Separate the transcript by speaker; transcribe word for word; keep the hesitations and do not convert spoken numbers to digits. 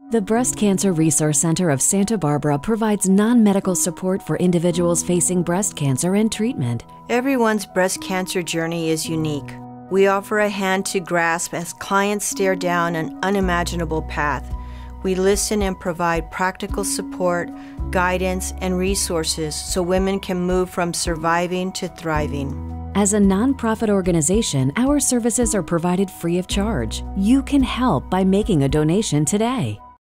Speaker 1: The Breast Cancer Resource Center of Santa Barbara provides non-medical support for individuals facing breast cancer and treatment.
Speaker 2: Everyone's breast cancer journey is unique. We offer a hand to grasp as clients stare down an unimaginable path. We listen and provide practical support, guidance, and resources so women can move from surviving to thriving.
Speaker 1: As a nonprofit organization, our services are provided free of charge. You can help by making a donation today.